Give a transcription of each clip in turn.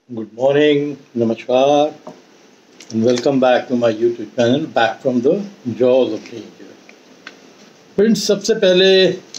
Good morning, Namaskar, and welcome back to my YouTube channel, Back from the Jaws of Danger. Friends, सबसे पहले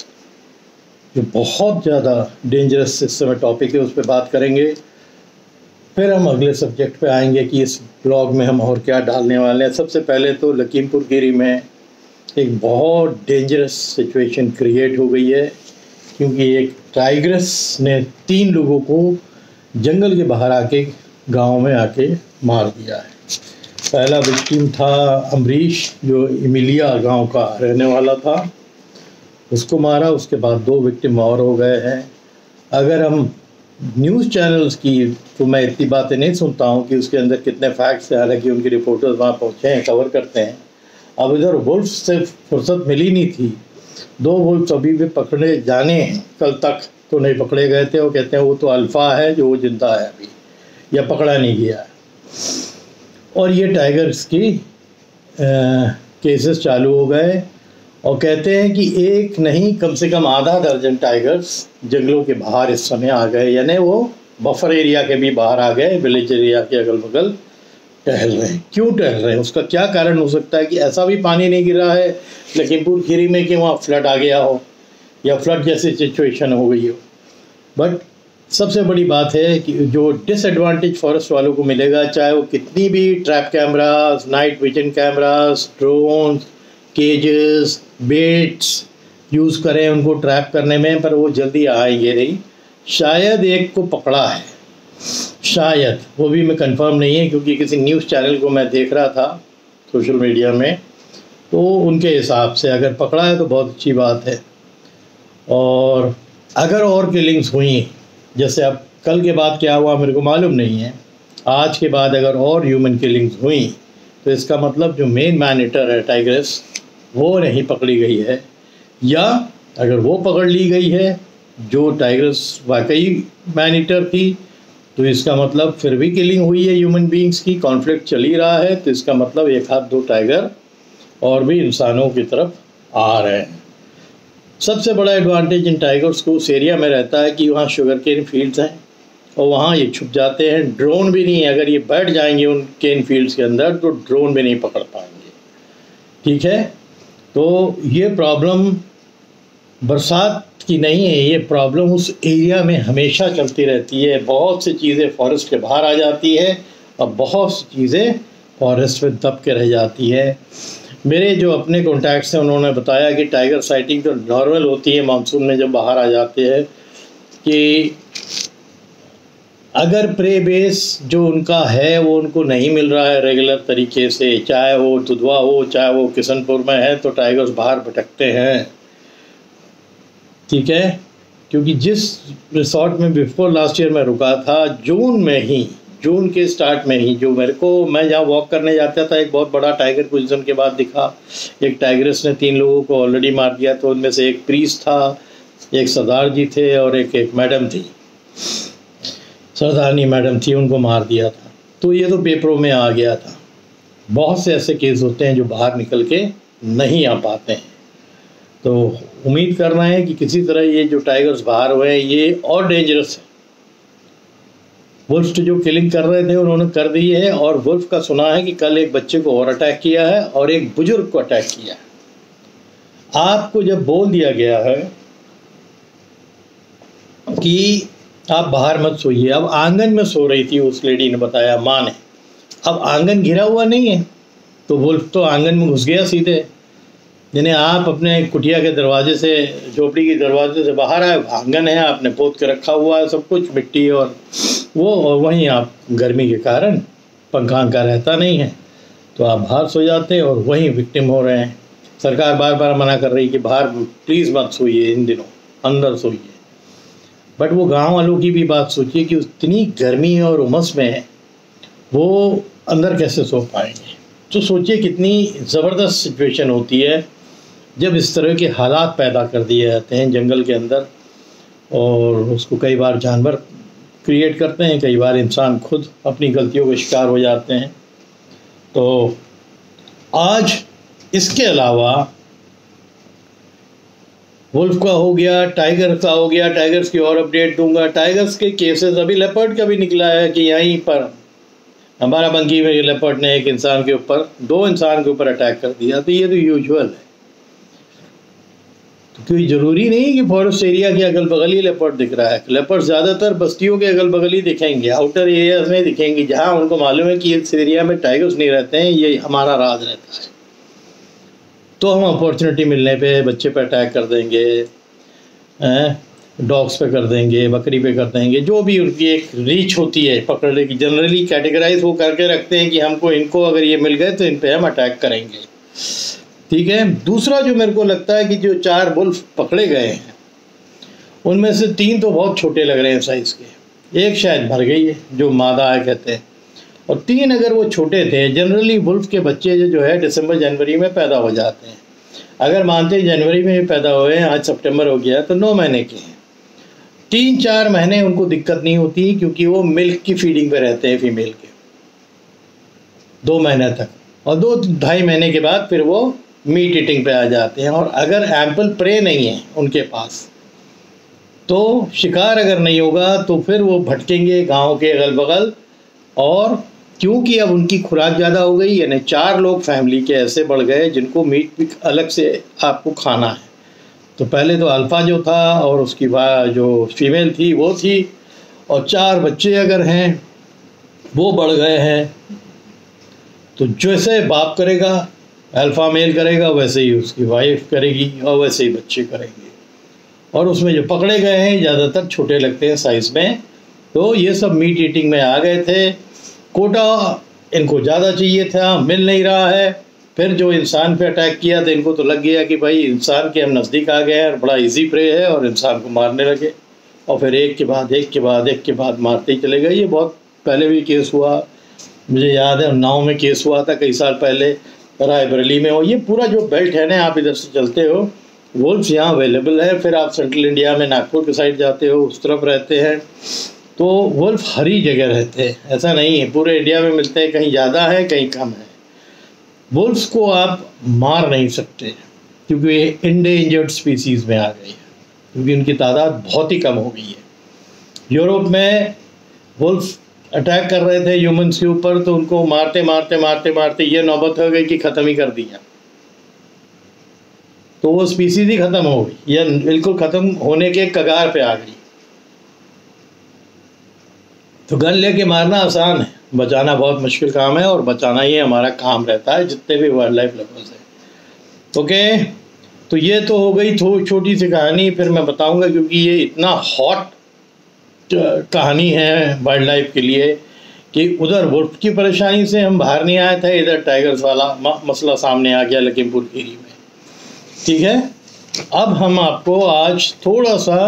जो बहुत ज़्यादा dangerous इस समय टॉपिक है उस पर बात करेंगे। फिर हम अगले सब्जेक्ट पे आएंगे कि इस ब्लॉग में हम और क्या डालने वाले हैं। सबसे पहले तो लखीमपुर खीरी में एक बहुत डेंजरस सिचुएशन क्रिएट हो गई है, क्योंकि एक टाइग्रेस ने 3 लोगों को जंगल के बाहर आके गांव में आके मार दिया है। पहला विक्टिम था अमरीश, जो इमिलिया गांव का रहने वाला था, उसको मारा। उसके बाद 2 विक्टिम और हो गए हैं। अगर हम न्यूज़ चैनल्स की, तो मैं इतनी बातें नहीं सुनता हूं कि उसके अंदर कितने फैक्ट्स हैं, हालांकि उनके रिपोर्टर्स वहां पहुंचे हैं, कवर करते हैं। अब इधर वुल्फ से फुर्सत मिली नहीं थी। 2 वुल्फ अभी भी पकड़े जाने हैं, कल तक तो नहीं पकड़े गए थे। वो कहते हैं वो तो अल्फ़ा है जो वो जिंदा है अभी, या पकड़ा नहीं गया है। और ये टाइगर्स की केसेस चालू हो गए, और कहते हैं कि एक नहीं कम से कम आधा दर्जन टाइगर्स जंगलों के बाहर इस समय आ गए, यानी वो बफर एरिया के भी बाहर आ गए, विलेज एरिया के अगल बगल टहल रहे हैं। क्यों टहल रहे हैं, उसका क्या कारण हो सकता है? कि ऐसा भी पानी नहीं गिर रहा है लखीमपुर खीरी में कि वहाँ फ्लड आ गया हो या फ्लड जैसी सिचुएशन हो गई हो। बट सबसे बड़ी बात है कि जो डिसएडवांटेज फॉरेस्ट वालों को मिलेगा, चाहे वो कितनी भी trap cameras, night vision cameras, drones, cages, baits use करें उनको ट्रैप करने में, पर वो जल्दी आएंगे नहीं। शायद एक को पकड़ा है, शायद, वो भी मैं कंफर्म नहीं है, क्योंकि किसी न्यूज़ चैनल को मैं देख रहा था सोशल मीडिया में, तो उनके हिसाब से अगर पकड़ा है तो बहुत अच्छी बात है। और अगर और किलिंग्स हुई, जैसे अब कल के बाद क्या हुआ मेरे को मालूम नहीं है, आज के बाद अगर और ह्यूमन किलिंग्स हुई, तो इसका मतलब जो मेन मैन ईटर है टाइग्रेस, वो नहीं पकड़ी गई है। या अगर वो पकड़ ली गई है, जो टाइग्रेस वाकई मैन ईटर थी, तो इसका मतलब फिर भी किलिंग हुई है ह्यूमन बीइंग्स की, कॉन्फ्लिक्ट चल ही रहा है, तो इसका मतलब 1 हाथ 2 टाइगर और भी इंसानों की तरफ आ रहे हैं। सबसे बड़ा एडवांटेज इन टाइगर्स को उस एरिया में रहता है कि वहाँ शुगर केन फील्ड्स हैं, और वहाँ ये छुप जाते हैं। ड्रोन भी नहीं, अगर ये बैठ जाएंगे उन केन फील्ड्स के अंदर, तो ड्रोन भी नहीं पकड़ पाएंगे। ठीक है, तो ये प्रॉब्लम बरसात की नहीं है, ये प्रॉब्लम उस एरिया में हमेशा चलती रहती है। बहुत सी चीज़ें फॉरेस्ट के बाहर आ जाती है, और बहुत सी चीज़ें फॉरेस्ट में दब के रह जाती है। मेरे जो अपने कॉन्टैक्ट्स हैं, उन्होंने बताया कि टाइगर साइटिंग तो नॉर्मल होती है मानसून में जब बाहर आ जाते हैं, कि अगर प्रे बेस जो उनका है वो उनको नहीं मिल रहा है रेगुलर तरीके से, चाहे वो दुधवा हो, चाहे वो किशनपुर में है, तो टाइगर्स बाहर भटकते हैं। ठीक है, क्योंकि जिस रिसोर्ट में बिफोर लास्ट ईयर में रुका था, जून के स्टार्ट में ही, जो मैं जहाँ वॉक करने जाता था, एक बहुत बड़ा टाइगर कुछ दिन के बाद दिखा। एक टाइग्रेस ने 3 लोगों को ऑलरेडी मार दिया, तो उनमें से एक प्रीस्ट था, एक सरदार जी थे, और एक मैडम थी, सरदारनी मैडम थी, उनको मार दिया था। तो ये तो पेपरों में आ गया था। बहुत से ऐसे केस होते हैं जो बाहर निकल के नहीं आ पाते हैं। तो उम्मीद कर रहे हैं कि किसी तरह ये जो टाइगर्स बाहर हुए हैं, ये और डेंजरस है। वुल्फ जो किलिंग कर रहे थे उन्होंने कर दी है, और वुल्फ का सुना है कि कल एक बच्चे को और अटैक किया है, और एक बुजुर्ग को अटैक किया है। आपको जब बोल दिया गया है कि आप बाहर मत सोइए, अब आंगन में सो रही थी उस लेडी ने बताया, माँ ने। अब आंगन घिरा हुआ नहीं है, तो वुल्फ तो आंगन में घुस गया सीधे। यानी आप अपने कुटिया के दरवाजे से, झोपड़ी के दरवाजे से बाहर आए, आंगन है, आपने पोत के रखा हुआ है सब कुछ, मिट्टी और वो, और वहीं आप गर्मी के कारण पंखा का रहता नहीं है, तो आप बाहर सो जाते हैं और वहीं विक्टिम हो रहे हैं। सरकार बार बार मना कर रही कि बाहर प्लीज़ मत सोइए, इन दिनों अंदर सोइए। बट वो गांव वालों की भी बात सोचिए कि उतनी गर्मी और उमस में वो अंदर कैसे सो पाएंगे। तो सोचिए कितनी ज़बरदस्त सिचुएशन होती है जब इस तरह के हालात पैदा कर दिए जाते हैं जंगल के अंदर। और उसको कई बार जानवर क्रिएट करते हैं, कई बार इंसान खुद अपनी गलतियों के शिकार हो जाते हैं। तो आज इसके अलावा वुल्फ का हो गया, टाइगर का हो गया, टाइगर्स की और अपडेट दूंगा। टाइगर्स के केसेस अभी लेपर्ड का भी निकला है कि यहीं पर हमारा बंकी में लेपर्ड ने एक इंसान के ऊपर, 2 इंसान के ऊपर अटैक कर दिया। तो ये तो यूजुअल है, तो कोई ज़रूरी नहीं कि फॉरेस्ट एरिया के अगल बगल ही लेपर्ड दिख रहा है। लेपर्ड ज़्यादातर बस्तियों के अगल बगल ही दिखेंगे, आउटर एरियाज में दिखेंगे, जहाँ उनको मालूम है कि इस एरिया में टाइगर्स नहीं रहते हैं, ये हमारा राज रहता है। तो हम अपॉर्चुनिटी मिलने पे बच्चे पे अटैक कर देंगे, डॉग्स पे कर देंगे, बकरी पे कर देंगे, जो भी उनकी एक रीच होती है पकड़ने की। जनरली कैटेगराइज वो करके रखते हैं कि हमको इनको अगर ये मिल गए तो इन पे हम अटैक करेंगे, ठीक है। दूसरा जो मेरे को लगता है कि जो 4 वुल्फ पकड़े गए हैं उनमें से 3 तो बहुत छोटे लग रहे हैं साइज़ के, एक शायद मर गई है जो मादा है कहते हैं, और 3 अगर वो छोटे थे। जनरली वुल्फ के बच्चे जो है दिसंबर जनवरी में पैदा हो जाते हैं। अगर मानते हैं जनवरी में पैदा हुए हैं, आज सितंबर हो गया, तो 9 महीने के हैं। 3-4 महीने उनको दिक्कत नहीं होती क्योंकि वो मिल्क की फीडिंग पे रहते हैं फीमेल के 2 महीने तक, और 2-2.5 महीने के बाद फिर वो मीट ईटिंग पे आ जाते हैं। और अगर एम्पल प्रे नहीं है उनके पास, तो शिकार अगर नहीं होगा तो फिर वो भटकेंगे गांव के अगल बगल। और क्योंकि अब उनकी खुराक ज़्यादा हो गई, यानी 4 लोग फैमिली के ऐसे बढ़ गए जिनको मीट अलग से आपको खाना है। तो पहले तो अल्फ़ा जो था और उसकी जो फीमेल थी वो थी, और 4 बच्चे अगर हैं वो बढ़ गए हैं, तो जैसे बाप करेगा, अल्फ़ा मेल करेगा, वैसे ही उसकी वाइफ करेगी और वैसे ही बच्चे करेंगे। और उसमें जो पकड़े गए हैं ज़्यादातर छोटे लगते हैं साइज़ में, तो ये सब मीट ईटिंग में आ गए थे। कोटा इनको ज़्यादा चाहिए था, मिल नहीं रहा है। फिर जो इंसान पे अटैक किया तो इनको तो लग गया कि भाई इंसान के हम नज़दीक आ गए हैं और बड़ा इजी प्रे है, और इंसान को मारने लगे, और फिर एक के बाद एक के बाद एक के बाद मारते ही चले गए। ये बहुत पहले भी केस हुआ, मुझे याद है उन्नाव में केस हुआ था कई साल पहले, रायबरेली में। और ये पूरा जो बेल्ट है ना, आप इधर से चलते हो, वुल्फ्स यहाँ अवेलेबल है। फिर आप सेंट्रल इंडिया में नागपुर के साइड जाते हो, उस तरफ रहते हैं, तो वुल्फ हर ही जगह रहते हैं, ऐसा नहीं है। पूरे इंडिया में मिलते हैं, कहीं ज़्यादा है कहीं कम है। वुल्फ्स को आप मार नहीं सकते क्योंकि ये इंडेंजर्ड स्पीसीज़ में आ गई है, क्योंकि उनकी तादाद बहुत ही कम हो गई है। यूरोप में वुल्फ अटैक कर रहे थे ह्यूमंस के ऊपर, तो उनको मारते मारते मारते मारते ये नौबत हो गई कि ख़त्म ही कर दिया, तो वो स्पीसीज़ ही ख़त्म हो गई, या बिल्कुल ख़त्म होने के कगार पे आ गई। तो गन लेके मारना आसान है, बचाना बहुत मुश्किल काम है, और बचाना ही हमारा काम रहता है जितने भी वाइल्ड लाइफ लवर्स हैं। ओके, तो ये तो हो गई छोटी सी कहानी। फिर मैं बताऊंगा, क्योंकि ये इतना हॉट कहानी है वाइल्ड लाइफ के लिए कि उधर वुल्फ की परेशानी से हम बाहर नहीं आए थे, इधर टाइगर्स वाला मसला सामने आ गया लखीमपुर खीरी में, ठीक है। अब हम आपको आज थोड़ा सा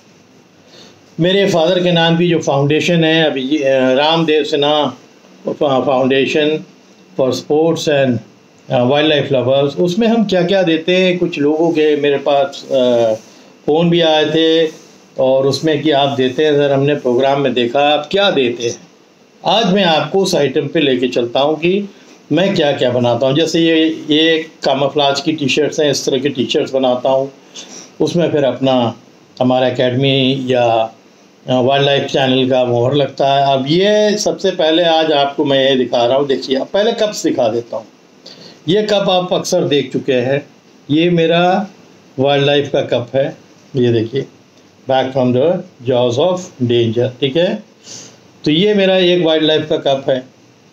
मेरे फादर के नाम की जो फाउंडेशन है अभी, Ramdev Sinha foundation for sports and wildlife lovers, उसमें हम क्या क्या देते हैं। कुछ लोगों के मेरे पास फ़ोन भी आए थे, और उसमें कि आप देते हैं सर, हमने प्रोग्राम में देखा आप क्या देते हैं। आज मैं आपको उस आइटम पे लेके चलता हूँ कि मैं क्या क्या बनाता हूँ। जैसे ये कामाफ्लाज की टी शर्ट्स हैं, इस तरह की टी शर्ट्स बनाता हूँ। उसमें फिर अपना हमारा एकेडमी या वाइल्ड लाइफ चैनल का मोहर लगता है। अब ये सबसे पहले आज आपको मैं ये दिखा रहा हूँ, देखिए। अब पहले कप्स दिखा देता हूँ। ये कप आप अक्सर देख चुके हैं, ये मेरा वाइल्ड लाइफ का कप है, ये देखिए, back from the jaws of danger, ठीक है। तो ये मेरा एक वाइल्ड लाइफ का कप है।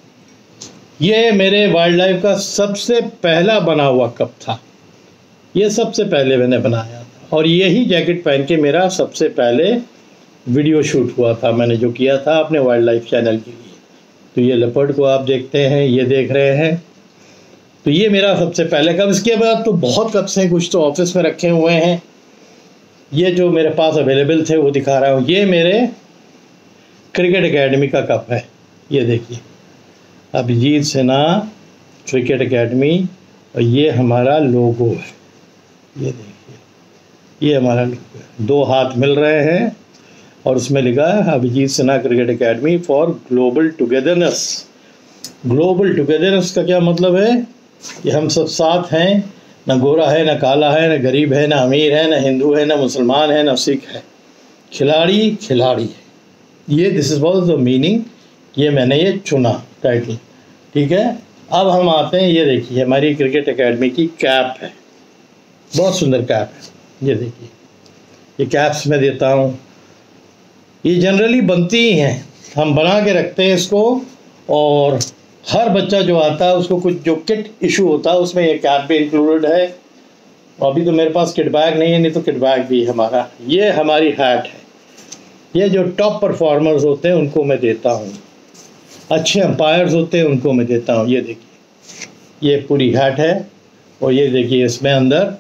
ये मेरे वाइल्ड लाइफ का सबसे पहला बना हुआ कप था, ये सबसे पहले मैंने बनाया था, और यही जैकेट पहन के मेरा सबसे पहले वीडियो शूट हुआ था, मैंने जो किया था अपने वाइल्ड लाइफ चैनल के लिए। तो ये लेपर्ड को आप देखते हैं, ये देख रहे हैं, तो ये मेरा सबसे पहले कप। इसके बाद तो बहुत कप्स हैं, कुछ तो ऑफिस में रखे हुए हैं। ये जो मेरे पास अवेलेबल थे वो दिखा रहा हूँ। ये मेरे क्रिकेट एकेडमी का कप है, ये देखिए, अभिजीत सिन्हा क्रिकेट एकेडमी, और ये हमारा लोगो है, ये देखिए, ये हमारा लोगो है। 2 हाथ मिल रहे हैं और उसमें लिखा है Abhijeet Sinha cricket academy for global togetherness. Global togetherness का क्या मतलब है कि हम सब साथ हैं, ना गोरा है, ना काला है, ना गरीब है, ना अमीर है, ना हिंदू है, ना मुसलमान है, ना सिख है। खिलाड़ी खिलाड़ी है। ये this is was the meaning. ये मैंने ये चुना टाइटल, ठीक है। अब हम आते हैं, ये देखिए हमारी क्रिकेट एकेडमी की कैप है, बहुत सुंदर कैप है। ये देखिए, ये कैप्स मैं देता हूँ। ये जनरली बनती ही हैं, हम बना के रखते हैं इसको, और हर बच्चा जो आता है उसको कुछ जो किट इशू होता है उसमें ये कैप भी इंक्लूडेड है। अभी तो मेरे पास किट बैग नहीं है, नहीं तो किट बैग भी है हमारा। ये हमारी हैट है। ये जो टॉप परफॉर्मर्स होते हैं उनको मैं देता हूँ, अच्छे अंपायर्स होते हैं उनको मैं देता हूँ। ये देखिए, ये पूरी हैट है, और ये देखिए इसमें अंदर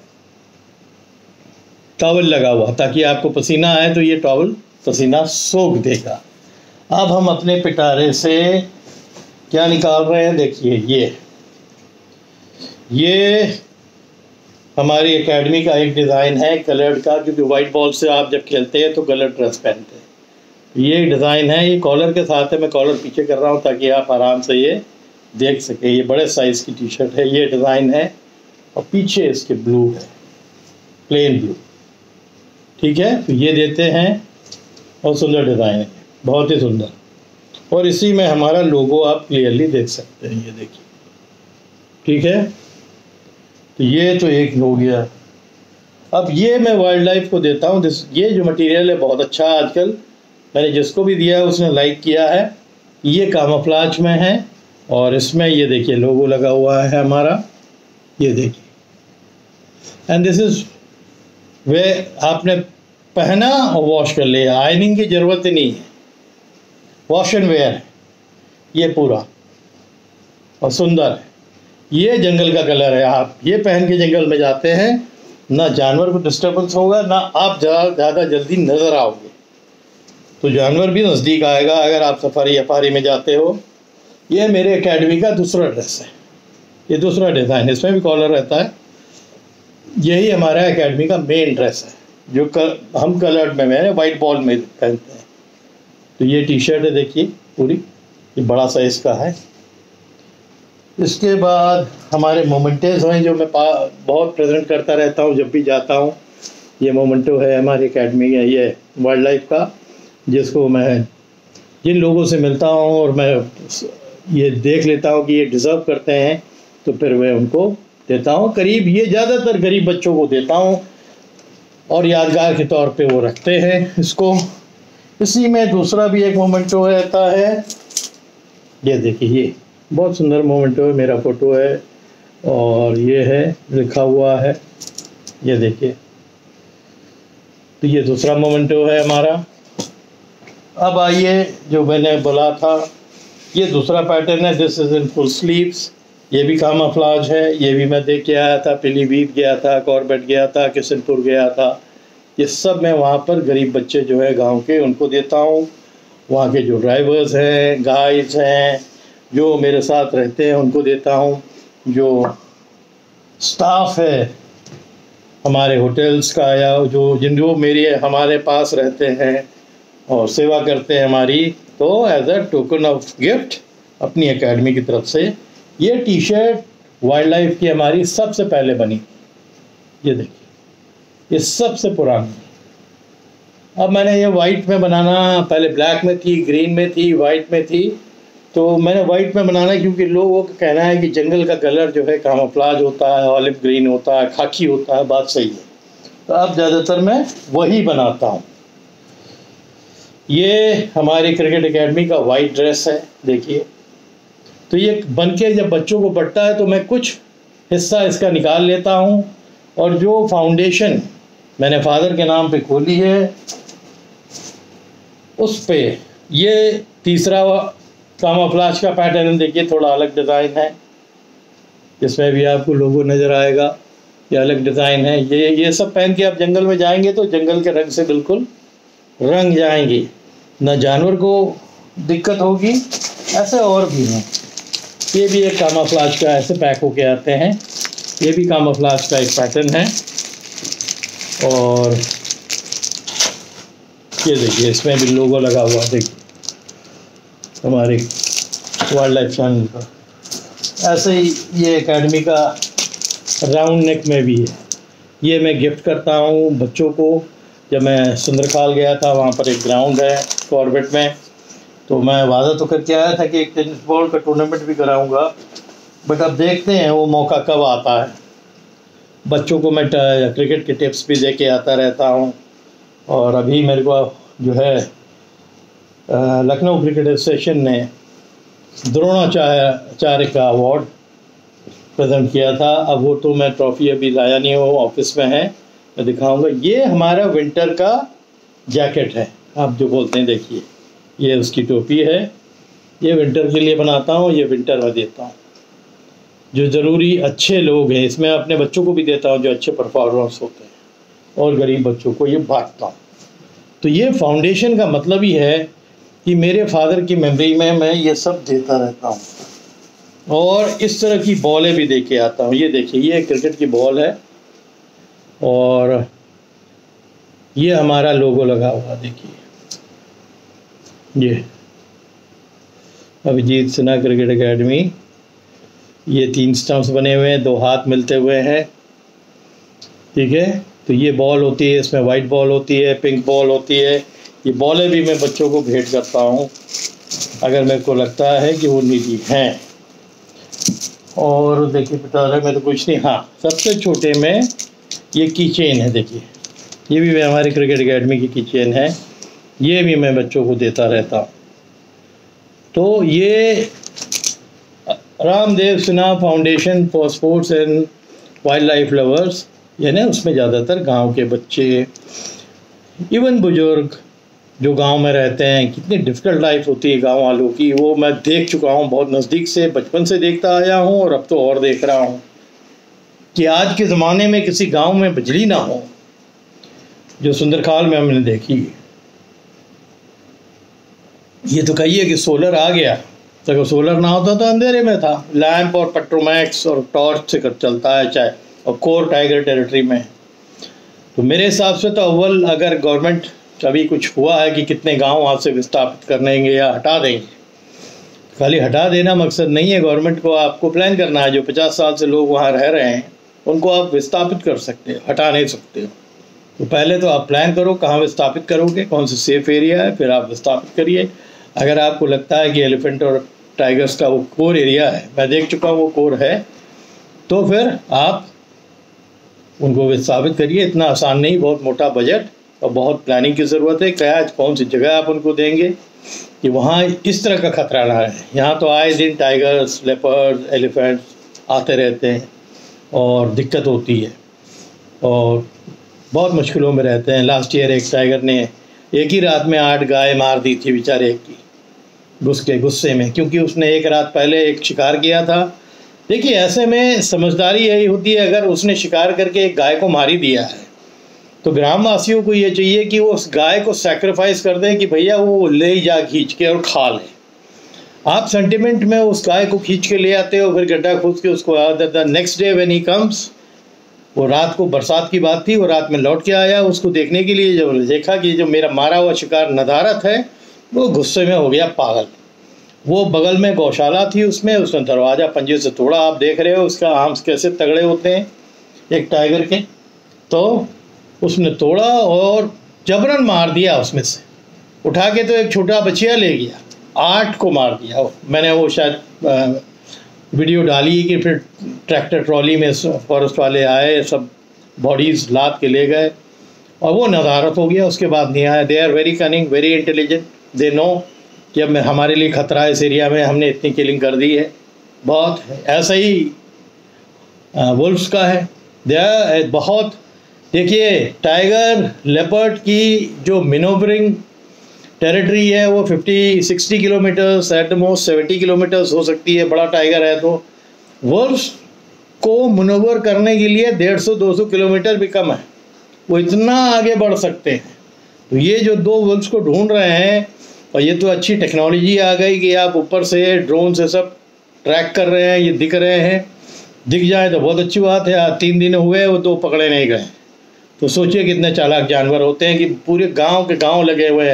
टॉवल लगा हुआ, ताकि आपको पसीना आए तो ये टॉवल पसीना सोख देगा। अब हम अपने पिटारे से क्या निकाल रहे हैं, देखिए ये हमारी एकेडमी का एक डिज़ाइन है कलर्ड का, क्योंकि वाइट बॉल से आप जब खेलते हैं तो कलर ड्रेस पहनते हैं। ये डिज़ाइन है, ये कॉलर के साथ है। मैं कॉलर पीछे कर रहा हूँ ताकि आप आराम से ये देख सकें। ये बड़े साइज़ की टी शर्ट है, ये डिज़ाइन है, और पीछे इसके ब्लू है, प्लेन ब्लू, ठीक है। तो ये देते हैं, बहुत सुंदर डिज़ाइन है, बहुत ही सुंदर। और इसी में हमारा लोगो आप क्लियरली देख सकते हैं, ये देखिए, ठीक है। तो ये तो एक हो गया। अब ये मैं वाइल्ड लाइफ को देता हूँ। ये जो मटेरियल है बहुत अच्छा है, आजकल मैंने जिसको भी दिया है उसने लाइक किया है। ये कामोफ्लाज में है, और इसमें ये देखिए लोगो लगा हुआ है हमारा, ये देखिए। एंड दिस इज वे आपने पहना और वॉश कर लिया, आयनिंग की ज़रूरत ही नहीं है, वॉश एंड वेयर है ये पूरा, और सुंदर है। ये जंगल का कलर है। आप ये पहन के जंगल में जाते हैं, ना जानवर को डिस्टर्बेंस होगा, ना आप ज़्यादा जल्दी नज़र आओगे, तो जानवर भी नज़दीक आएगा अगर आप सफारी अफारी में जाते हो। ये मेरे एकेडमी का दूसरा ड्रेस है, ये दूसरा डिज़ाइन है, इसमें भी कॉलर रहता है। यही हमारा एकेडमी का मेन ड्रेस है, जो हम कलर्ड में मैंने वाइट बॉल में पहनते हैं। तो ये टी शर्ट है, देखिए पूरी, ये बड़ा साइज़ का है। इसके बाद हमारे मोमेंटोज हैं, जो मैं बहुत प्रेजेंट करता रहता हूँ जब भी जाता हूँ। ये मोमेंटो है हमारी एकेडमी का, ये वाइल्ड लाइफ का, जिसको मैं जिन लोगों से मिलता हूँ और मैं ये देख लेता हूँ कि ये डिज़र्व करते हैं, तो फिर मैं उनको देता हूँ। करीब ये ज़्यादातर गरीब बच्चों को देता हूँ, और यादगार के तौर पे वो रखते हैं इसको। इसी में दूसरा भी एक मोमेंटो रहता है, ये देखिए, ये बहुत सुंदर मोमेंटो है, मेरा फ़ोटो है, और ये है लिखा हुआ है, ये देखिए। तो ये दूसरा मोमेंटो है हमारा। अब आइए, जो मैंने बोला था, ये दूसरा पैटर्न है, this is in full sleeves. ये भी कामाफ्लाज है, ये भी मैं देख के आया था, पीलीभीत गया था, कॉर्बेट गया था, किशनपुर गया था। ये सब मैं वहाँ पर गरीब बच्चे जो है गांव के, उनको देता हूँ। वहाँ के जो ड्राइवर्स हैं, गाइड्स हैं, जो मेरे साथ रहते हैं, उनको देता हूँ। जो स्टाफ है हमारे होटल्स का, या जो मेरे हमारे पास रहते हैं और सेवा करते हैं हमारी, तो as a token of gift अपनी एकेडमी की तरफ से ये टी शर्ट वाइल्ड लाइफ की हमारी सबसे पहले बनी। ये देखिए, ये सबसे पुरानी। अब मैंने ये वाइट में बनाना, पहले ब्लैक में थी, ग्रीन में थी, वाइट में थी, तो मैंने वाइट में बनाना क्योंकि लोगों का कहना है कि जंगल का कलर जो है कामोफ्लाज होता है, ऑलिव ग्रीन होता है, खाकी होता है। बात सही है, तो अब ज़्यादातर मैं वही बनाता हूँ। ये हमारी क्रिकेट एकेडमी का वाइट ड्रेस है, देखिए। तो ये बन के जब बच्चों को पड़ता है तो मैं कुछ हिस्सा इसका निकाल लेता हूँ, और जो फाउंडेशन मैंने फादर के नाम पे खोली है उस पे ये तीसरा कामाफ्लाज का पैटर्न, देखिए थोड़ा अलग डिज़ाइन है, इसमें भी आपको लोगो नज़र आएगा, ये अलग डिज़ाइन है। ये सब पहन के आप जंगल में जाएंगे तो जंगल के रंग से बिल्कुल रंग जाएंगे, ना जानवर को दिक्कत होगी। ऐसे और भी हैं, ये भी एक कामाफ्लाज का ऐसे पैक होके आते हैं, ये भी कामाफ्लाज का एक पैटर्न है। और ये देखिए, इसमें भी लोगो लगा हुआ, देखिए हमारे वाइल्ड लाइफ चैनल का। ऐसे ही ये एकेडमी का राउंड नेक में भी है। ये मैं गिफ्ट करता हूँ बच्चों को। जब मैं सुंदरखाल गया था, वहाँ पर एक ग्राउंड है कॉर्बेट में, तो मैं वादा तो करके आया था कि एक टेनिस बॉल का टूर्नामेंट भी कराऊंगा, बट अब देखते हैं वो मौका कब आता है। बच्चों को मैं क्रिकेट के टिप्स भी दे के आता रहता हूँ, और अभी मेरे को जो है लखनऊ क्रिकेट एसोसिएशन ने द्रोणाचार्य का अवार्ड प्रेजेंट किया था। अब वो तो मैं ट्रॉफी अभी लाया नहीं हूँ, ऑफिस में है, मैं दिखाऊंगा। ये हमारा विंटर का जैकेट है, आप जो बोलते हैं, देखिए ये उसकी टोपी है। ये विंटर के लिए बनाता हूँ, ये विंटर में देता हूँ जो ज़रूरी अच्छे लोग हैं। इसमें अपने बच्चों को भी देता हूँ जो अच्छे परफॉर्मर्स होते हैं, और गरीब बच्चों को ये बांटता हूँ। तो ये फाउंडेशन का मतलब ही है कि मेरे फादर की मेमोरी में मैं ये सब देता रहता हूँ। और इस तरह की बॉलें भी दे के आता हूँ। ये देखिए, ये क्रिकेट की बॉल है, और ये हमारा लोगो लगा हुआ, देखिए ये अभिजीत सिन्हा क्रिकेट एकेडमी। ये 3 स्टंप्स बने हुए हैं, 2 हाथ मिलते हुए हैं, ठीक है। तो ये बॉल होती है, इसमें वाइट बॉल होती है, पिंक बॉल होती है। ये बॉलें भी मैं बच्चों को भेंट करता हूँ अगर मेरे को लगता है कि वो नीडी हैं। और देखिए पिटारे में तो कुछ नहीं, हाँ सबसे छोटे में ये की चेन है, देखिए ये भी हमारी क्रिकेट एकेडमी की चेन है, ये भी मैं बच्चों को देता रहता हूँ। तो ये Ramdev Sinha foundation for sports and wildlife lovers, यानी उसमें ज़्यादातर गांव के बच्चे, इवन बुजुर्ग जो गांव में रहते हैं, कितनी डिफ़िकल्ट लाइफ होती है गांव वालों की, वो मैं देख चुका हूँ बहुत नज़दीक से, बचपन से देखता आया हूँ, और अब तो और देख रहा हूँ कि आज के ज़माने में किसी गांव में बिजली ना हो, जो सुंदरखाल में हमने देखी। ये तो कहिए कि सोलर आ गया, तो अगर सोलर ना होता तो अंधेरे में था। लैंप और पेट्रोमैक्स और टॉर्च से चलता है चाहे, और कोर टाइगर टेरिटरी में। तो मेरे हिसाब से तो अव्वल अगर गवर्नमेंट अभी कुछ हुआ है कि कितने गांव वहाँ से विस्थापित कर देंगे या हटा देंगे, खाली हटा देना मकसद नहीं है गवर्नमेंट को, आपको प्लान करना है। जो 50 साल से लोग वहाँ रह रहे हैं उनको आप विस्थापित कर सकते हो, हटा नहीं सकते हो। तो पहले तो आप प्लान करो कहाँ विस्थापित करोगे, कौन सा सेफ एरिया है, फिर आप विस्थापित करिए। अगर आपको लगता है कि एलिफेंट और टाइगर्स का वो कोर एरिया है, मैं देख चुका हूँ वो कोर है, तो फिर आप उनको विस्थापित करिए। इतना आसान नहीं, बहुत मोटा बजट और बहुत प्लानिंग की ज़रूरत है। क्या कौन सी जगह आप उनको देंगे कि वहाँ इस तरह का खतरा ना है। यहाँ तो आए दिन टाइगर्स, लेपर्ड, एलिफेंट्स आते रहते हैं और दिक्कत होती है, और बहुत मुश्किलों में रहते हैं। लास्ट ईयर एक टाइगर ने एक ही रात में 8 गाय मार दी थी बेचारे की, गुस्से में, क्योंकि उसने एक रात पहले एक शिकार किया था। देखिए ऐसे में समझदारी यही होती है, अगर उसने शिकार करके एक गाय को मार ही दिया है तो ग्रामवासियों को ये चाहिए कि वो उस गाय को सैक्रिफाइस कर दें कि भैया वो ले जा खींच के और खा ले। आप सेंटिमेंट में उस गाय को खींच के ले आते हो, फिर गड्ढा खोद के उसको आ देता। Next day when he comes, वो रात को, बरसात की बात थी, वो रात में लौट के आया उसको देखने के लिए। जब देखा कि जो मेरा मारा हुआ शिकार नदारत है, वो गुस्से में हो गया पागल। वो बगल में गौशाला थी, उसमें उसने दरवाज़ा पंजे से तोड़ा। आप देख रहे हो उसका आर्म्स कैसे तगड़े होते हैं एक टाइगर के। तो उसने तोड़ा और जबरन मार दिया, उसमें से उठा के तो एक छोटा बच्चिया ले गया, 8 को मार दिया। मैंने वो शायद वीडियो डाली कि फिर ट्रैक्टर ट्रॉली में फॉरेस्ट वाले आए, सब बॉडीज़ लाद के ले गए, और वो नदारत हो गया। उसके बाद नहीं आया। They are very cunning, very intelligent, they know कि अब हमारे लिए ख़तरा है इस एरिया में, हमने इतनी किलिंग कर दी है। बहुत ऐसा ही वुल्फ्स का है, दे बहुत। देखिए टाइगर लेपर्ड की जो मिनोवरिंग टेरिटरी है वो 50-60 kilometres, at the most 70 kilometres हो सकती है, बड़ा टाइगर है। तो वुल्फ्स को मनोवर करने के लिए 150-200 किलोमीटर भी कम है, वो इतना आगे बढ़ सकते हैं। तो ये जो 2 वुल्फ्स को ढूंढ रहे हैं, और ये तो अच्छी टेक्नोलॉजी आ गई कि आप ऊपर से ड्रोन से सब ट्रैक कर रहे हैं, ये दिख रहे हैं। दिख जाए तो बहुत अच्छी बात है। आज 3 दिन हुए वो 2 पकड़े नहीं गए। तो सोचिए कितने चालाक जानवर होते हैं कि पूरे गांव के गांव लगे हुए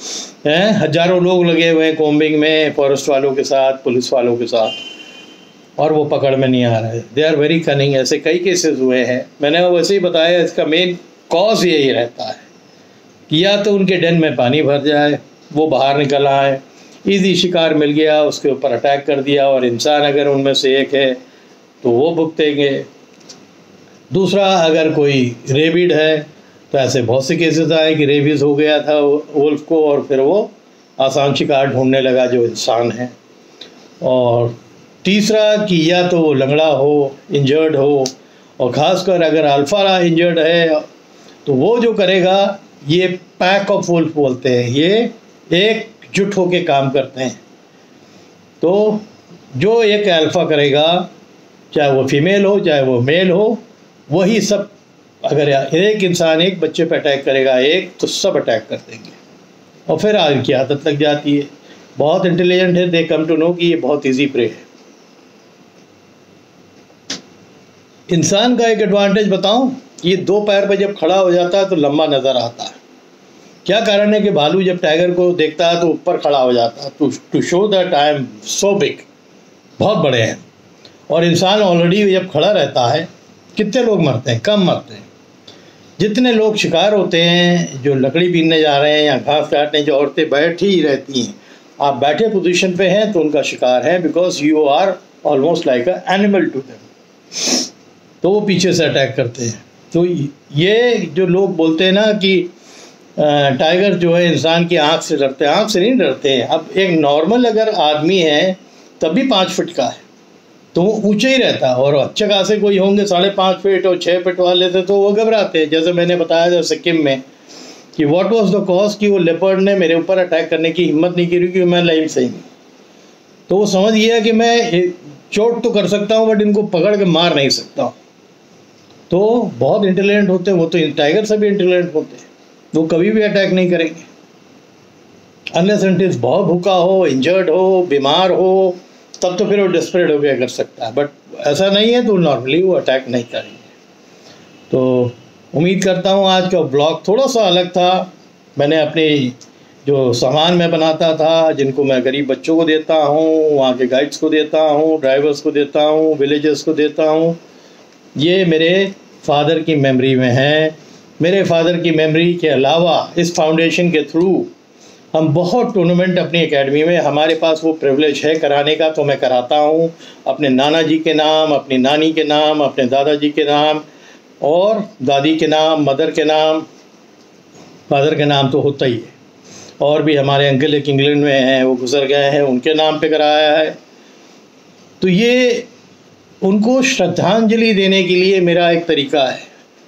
हैं, हजारों लोग लगे हुए हैं कोम्बिंग में, फॉरेस्ट वालों के साथ, पुलिस वालों के साथ। और वो पकड़ में नहीं आ रहे। They are very cunning. ऐसे कई केसेस हुए हैं। मैंने वैसे ही बताया, इसका मेन कॉज यही रहता है कि या तो उनके डेन में पानी भर जाए, वो बाहर निकल आए, ईजी शिकार मिल गया, उसके ऊपर अटैक कर दिया, और इंसान अगर उनमें से एक है तो वो भुगतेंगे। दूसरा, अगर कोई रेबिड है तो ऐसे बहुत से केसेस आए कि रेबीज हो गया था वुल्फ को, और फिर वो आसान शिकार ढूंढने लगा जो इंसान है। और तीसरा कि या तो वो लंगड़ा हो, इंजर्ड हो, और ख़ासकर अगर अल्फा इंजर्ड है तो वो जो करेगा, ये पैक ऑफ वुल्फ बोलते हैं, ये एकजुट होके काम करते हैं। तो जो एक अल्फा करेगा, चाहे वो फीमेल हो चाहे वो मेल हो, वही सब, अगर एक इंसान एक बच्चे पे अटैक करेगा एक, तो सब अटैक कर देंगे, और फिर आगे की आदत लग जाती है। बहुत इंटेलिजेंट है, दे कम टू नो कि ये बहुत इजी प्रे है। इंसान का एक एडवांटेज बताऊं, ये दो पैर पर जब खड़ा हो जाता है तो लंबा नज़र आता है। क्या कारण है कि भालू जब टाइगर को देखता है तो ऊपर खड़ा हो जाता है, to show that I am so big, बहुत बड़े हैं। और इंसान ऑलरेडी जब खड़ा रहता है, कितने लोग मरते हैं? कम मरते हैं। जितने लोग शिकार होते हैं, जो लकड़ी बीनने जा रहे हैं या घास काटने, जो औरतें बैठी ही रहती हैं, आप बैठे पोजीशन पे हैं तो उनका शिकार है, because you are almost like a animal to them. तो वो पीछे से अटैक करते हैं। तो ये जो लोग बोलते हैं ना कि टाइगर जो है इंसान की आँख से डरते हैं, आँख से नहीं डरते हैं। अब एक नॉर्मल अगर आदमी है तब भी 5 फीट का है तो वो ऊंचे ही रहता है, और अच्छे खासे कोई होंगे 5.5 फीट और 6 फीट वाले थे तो वो घबराते हैं। जैसे मैंने बताया था सिक्किम में कि व्हाट वाज द कॉज कि वो लेपर्ड ने मेरे ऊपर अटैक करने की हिम्मत नहीं की, क्योंकि मैं लाइम सही हूँ। तो वो समझ गया कि मैं चोट तो कर सकता हूँ बट इनको पकड़ के मार नहीं सकता। तो बहुत इंटेलिजेंट होते हैं वो, तो टाइगर से भी इंटेलिजेंट होते हैं, वो कभी भी अटैक नहीं करेंगे अनलेस अनटिल बहुत भूखा हो, इंजर्ड हो, बीमार हो, तब तो फिर वो डिस्परेट हो गया कर सकता है। बट ऐसा नहीं है तो नॉर्मली वो अटैक नहीं करेंगे। तो उम्मीद करता हूँ आज का ब्लॉग थोड़ा सा अलग था। मैंने अपने जो सामान मैं बनाता था, जिनको मैं गरीब बच्चों को देता हूँ, वहाँ के गाइड्स को देता हूँ, ड्राइवर्स को देता हूँ, विलेजर्स को देता हूँ, ये मेरे फादर की मेमोरी में है। मेरे फादर की मेमोरी के अलावा इस फाउंडेशन के थ्रू हम बहुत टूर्नामेंट अपनी एकेडमी में, हमारे पास वो प्रिविलेज है कराने का, तो मैं कराता हूँ अपने नाना जी के नाम, अपनी नानी के नाम, अपने दादाजी के नाम, और दादी के नाम, मदर के नाम, फादर के नाम तो होता ही है। और भी हमारे अंकल एक इंग्लैंड में हैं, वो गुजर गए हैं, उनके नाम पे कराया है। तो ये उनको श्रद्धांजलि देने के लिए मेरा एक तरीका है।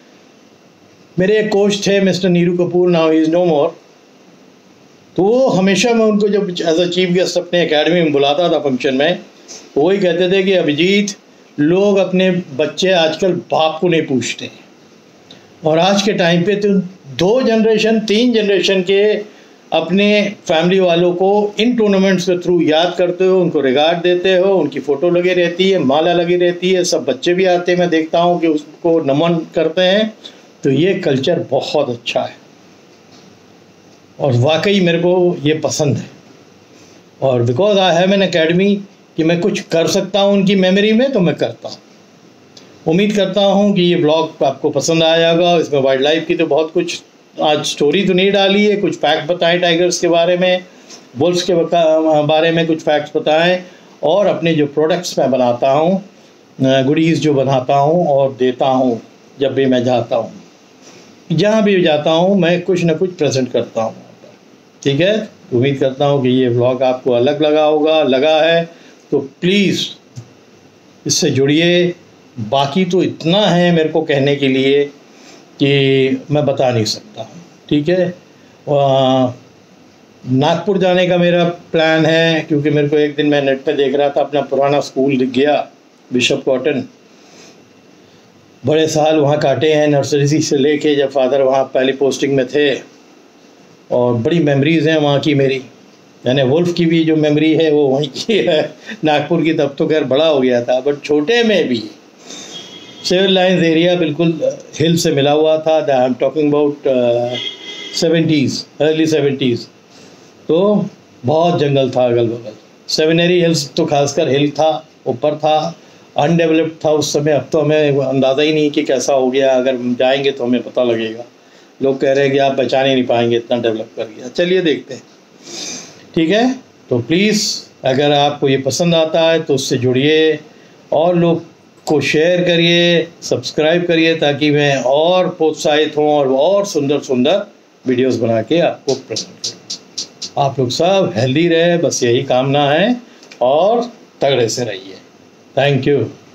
मेरे एक कोच थे mister Neeru Kapoor, now he is no more. तो वो हमेशा मैं उनको जब एज अ चीफ गेस्ट अपने एकेडमी में बुलाता था फंक्शन में, तो वही कहते थे कि अभिजीत, लोग अपने बच्चे आजकल बाप को नहीं पूछते, और आज के टाइम पे तो 2 जनरेशन 3 जनरेशन के अपने फैमिली वालों को इन टूर्नामेंट्स के थ्रू याद करते हो, उनको रिगार्ड देते हो, उनकी फ़ोटो लगी रहती है, माला लगी रहती है, सब बच्चे भी आते हैं, मैं देखता हूँ कि उसको नमन करते हैं। तो ये कल्चर बहुत अच्छा है और वाकई मेरे को ये पसंद है। और because I have an academy कि मैं कुछ कर सकता हूँ उनकी मेमोरी में, तो मैं करता हूँ। उम्मीद करता हूँ कि ये ब्लॉग आपको पसंद आया होगा। इसमें वाइल्ड लाइफ की तो बहुत कुछ आज स्टोरी तो नहीं डाली है, कुछ फैक्ट बताएं टाइगर्स के बारे में, बुल्स के बारे में कुछ फैक्ट्स बताएं, और अपने जो प्रोडक्ट्स मैं बनाता हूँ, गुडीज़ जो बनाता हूँ और देता हूँ, जब भी मैं जाता हूँ, जहाँ भी जाता हूँ, मैं कुछ ना कुछ प्रेजेंट करता हूँ। ठीक है, उम्मीद करता हूँ कि ये व्लॉग आपको अलग लगा है तो प्लीज़ इससे जुड़िए। बाकी तो इतना है मेरे को कहने के लिए कि मैं बता नहीं सकता। ठीक है, नागपुर जाने का मेरा प्लान है, क्योंकि मेरे को एक दिन मैं नेट पे देख रहा था, अपना पुराना स्कूल दिख गया, बिशप कॉटन। बड़े साल वहाँ काटे हैं, नर्सरी से लेके जब फादर वहाँ पहली पोस्टिंग में थे, और बड़ी मेमोरीज़ हैं वहाँ की मेरी। यानी वुल्फ की भी जो मेमोरी है वो वहीं की है। नागपुर की तब तो खैर बड़ा हो गया था, बट छोटे में भी सिविल लाइन्स एरिया बिल्कुल हिल से मिला हुआ था। I am talking about 70s, early 70s। तो बहुत जंगल था अगल बगल। सेमिनरी हिल्स तो खासकर हिल था। ऊपर था, अनडेवलप्ड था उस समय। अब तो हमें अंदाज़ा ही नहीं कि कैसा हो गया, अगर हम जाएंगे तो हमें पता लगेगा। लोग कह रहे हैं कि आप पहचान ही नहीं पाएंगे, इतना डेवलप कर गया। चलिए देखते हैं, ठीक है। तो प्लीज़ अगर आपको ये पसंद आता है तो उससे जुड़िए, और लोग को शेयर करिए, सब्सक्राइब करिए, ताकि मैं और प्रोत्साहित हूँ और सुंदर सुंदर वीडियोस बना के आपको प्रेजेंट करूँ। आप लोग सब हेल्दी रहे, बस यही कामना है, और तगड़े से रहिए। Thank you.